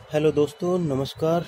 Hello दोस्तों, नमस्कार।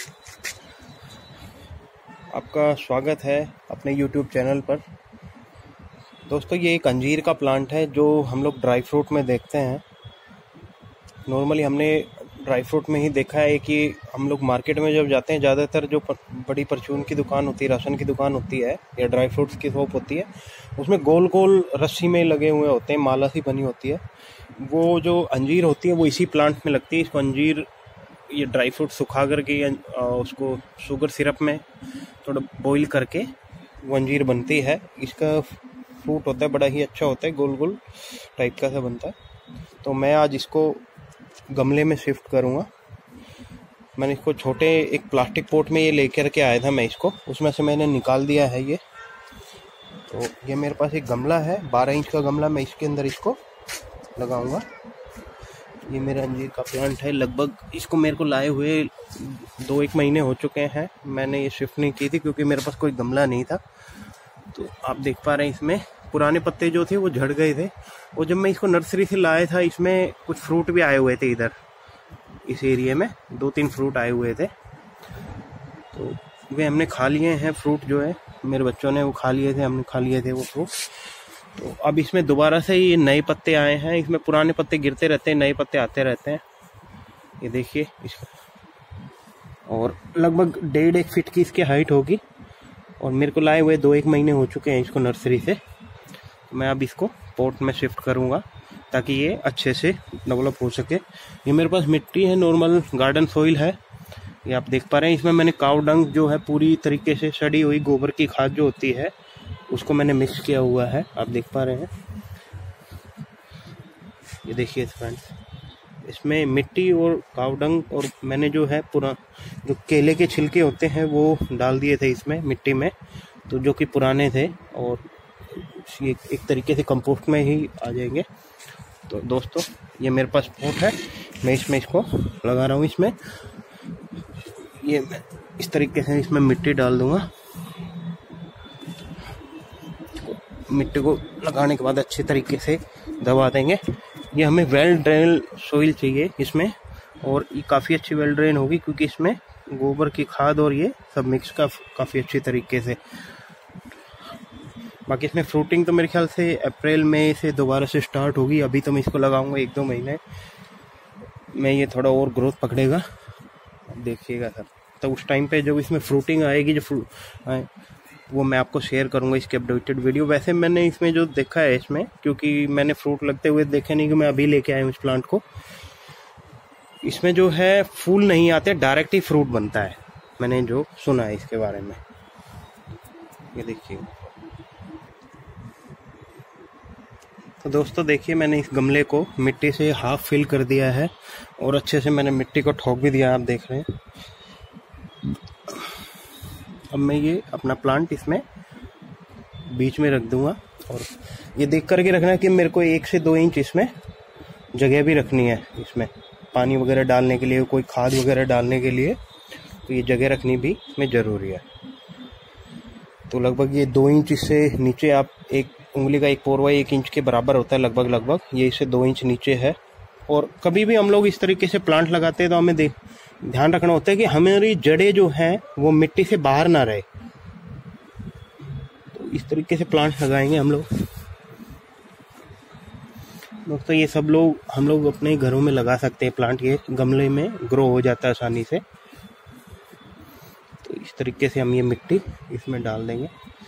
आपका स्वागत है अपने यूट्यूब चैनल पर। दोस्तों, ये एक अंजीर का प्लांट है जो हम लोग ड्राई फ्रूट में देखते हैं। नॉर्मली हमने ड्राई फ्रूट में ही देखा है कि हम लोग मार्केट में जब जाते हैं, ज़्यादातर जो बड़ी परचून की दुकान होती है, राशन की दुकान होती है या ड्राई फ्रूट्स की शॉप होती है, उसमें गोल गोल रस्सी में लगे हुए होते हैं, माला सी बनी होती है। वो जो अंजीर होती है वो इसी प्लांट में लगती है। इसको अंजीर, ये ड्राई फ्रूट सुखा करके उसको शुगर सिरप में थोड़ा बॉईल करके वो अंजीर बनती है। इसका फ्रूट होता है, बड़ा ही अच्छा होता है, गोल गोल टाइप का सा बनता है। तो मैं आज इसको गमले में शिफ्ट करूँगा। मैंने इसको छोटे एक प्लास्टिक पोट में ये लेकर के आया था मैं इसको, उसमें से मैंने निकाल दिया है ये। तो ये मेरे पास एक गमला है, 12 इंच का गमला। मैं इसके अंदर इसको लगाऊंगा। ये मेरा अंजीर का प्लांट है। लगभग इसको मेरे को लाए हुए 2-1 महीने हो चुके हैं। मैंने ये शिफ्ट नहीं की थी क्योंकि मेरे पास कोई गमला नहीं था। तो आप देख पा रहे हैं इसमें पुराने पत्ते जो थे वो झड़ गए थे। और जब मैं इसको नर्सरी से लाया था, इसमें कुछ फ्रूट भी आए हुए थे। इधर इस एरिया में 2-3 फ्रूट आए हुए थे, तो वे हमने खा लिए हैं। फ्रूट जो है मेरे बच्चों ने वो खा लिए थे, हमने खा लिए थे वो फ्रूट। तो अब इसमें दोबारा से ये नए पत्ते आए हैं। इसमें पुराने पत्ते गिरते रहते हैं, नए पत्ते आते रहते हैं। ये देखिए इसका, और लगभग 1.5-1 फीट की इसकी हाइट होगी। और मेरे को लाए हुए 2-1 महीने हो चुके हैं इसको नर्सरी से। मैं अब इसको पॉट में शिफ्ट करूँगा ताकि ये अच्छे से डेवलप हो सके। ये मेरे पास मिट्टी है, नॉर्मल गार्डन सॉइल है, ये आप देख पा रहे हैं। इसमें मैंने काऊ डंग जो है पूरी तरीके से सड़ी हुई गोबर की खाद जो होती है उसको मैंने मिक्स किया हुआ है, आप देख पा रहे हैं। ये देखिए फ्रेंड्स, इसमें मिट्टी और काऊ डंग, और मैंने जो है पूरा जो केले के छिलके होते हैं वो डाल दिए थे इसमें मिट्टी में, तो जो कि पुराने थे, और ये एक तरीके से कंपोस्ट में ही आ जाएंगे। तो दोस्तों, ये मेरे पास पॉट है, मैं इसमें इसको लगा रहा हूँ। इसमें ये मैं इस तरीके से इसमें मिट्टी डाल दूंगा। मिट्टी को लगाने के बाद अच्छे तरीके से दबा देंगे। ये हमें वेल ड्रेन सोइल चाहिए इसमें, और ये काफ़ी अच्छी वेल ड्रेन होगी क्योंकि इसमें गोबर की खाद और ये सब मिक्स का काफ़ी अच्छी तरीके से। बाकी इसमें फ्रूटिंग तो मेरे ख्याल से अप्रैल मई से दोबारा से स्टार्ट होगी। अभी तो मैं इसको लगाऊंगा 1-2 महीने में, ये थोड़ा और ग्रोथ पकड़ेगा, देखिएगा सर। तो उस टाइम पे जब इसमें फ्रूटिंग आएगी, जो फ्रूट आए, वो मैं आपको शेयर करूंगा इसके अपडेटेड वीडियो। वैसे मैंने इसमें जो देखा है इसमें, क्योंकि मैंने फ्रूट लगते हुए देखे नहीं कि मैं अभी लेके आया हूँ इस प्लांट को, इसमें जो है फूल नहीं आते, डायरेक्ट ही फ्रूट बनता है, मैंने जो सुना है इसके बारे में। ये देखिए। तो दोस्तों देखिए, मैंने इस गमले को मिट्टी से हाफ फिल कर दिया है और अच्छे से मैंने मिट्टी को ठोक भी दिया, आप देख रहे हैं। अब मैं ये अपना प्लांट इसमें बीच में रख दूंगा, और ये देख करके रखना है कि मेरे को 1 से 2 इंच इसमें जगह भी रखनी है। इसमें पानी वगैरह डालने के लिए, कोई खाद वगैरह डालने के लिए, तो ये जगह रखनी भी इसमें ज़रूरी है। तो लगभग ये 2 इंच से नीचे, आप एक उंगली का एक पोरवा 1 इंच के बराबर होता है लगभग, ये इससे 2 इंच नीचे है। और कभी भी हम लोग इस तरीके से प्लांट लगाते हैं तो हमें ध्यान रखना होता है कि हमारी जड़ें जो हैं वो मिट्टी से बाहर ना रहे। तो इस तरीके से प्लांट लगाएंगे हम लोग। दोस्तों, ये सब हम लोग अपने घरों में लगा सकते हैं प्लांट, ये गमले में ग्रो हो जाता है आसानी से। तो इस तरीके से हम ये मिट्टी इसमें डाल देंगे।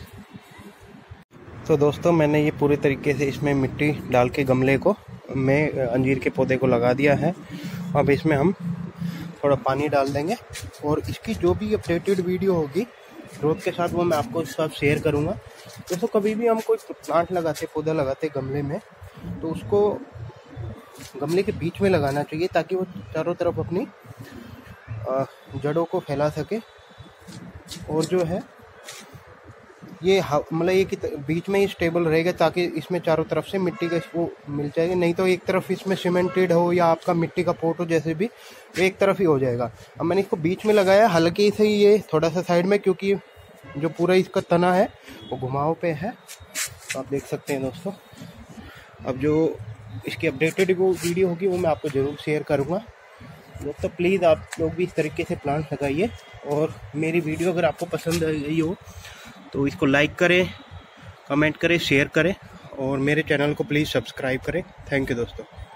तो दोस्तों, मैंने ये पूरे तरीके से इसमें मिट्टी डाल के गमले को में अंजीर के पौधे को लगा दिया है। अब इसमें हम थोड़ा पानी डाल देंगे, और इसकी जो भी अपडेटेड वीडियो होगी ग्रोथ के साथ, वो मैं आपको इस साथ शेयर करूंगा। दोस्तों, कभी भी हम कोई प्लांट लगाते, पौधा लगाते गमले में, तो उसको गमले के बीच में लगाना चाहिए ताकि वो चारों तरफ अपनी जड़ों को फैला सके। और जो है ये मतलब ये कि बीच में ही स्टेबल रहेगा ताकि इसमें चारों तरफ से मिट्टी का इसको मिल जाएगी। नहीं तो एक तरफ इसमें सीमेंटेड हो या आपका मिट्टी का पोट हो, जैसे भी, एक तरफ ही हो जाएगा। अब मैंने इसको बीच में लगाया, हल्के से ही ये थोड़ा सा साइड में, क्योंकि जो पूरा इसका तना है वो घुमाव पे है, तो आप देख सकते हैं दोस्तों। अब जो इसकी अपडेटेड वो वीडियो होगी वो मैं आपको ज़रूर शेयर करूँगा। दोस्तों प्लीज़ आप लोग भी इस तरीके से प्लांट लगाइए, और मेरी वीडियो अगर आपको पसंद आई हो तो इसको लाइक करें, कमेंट करें, शेयर करें, और मेरे चैनल को प्लीज़ सब्सक्राइब करें। थैंक यू दोस्तों।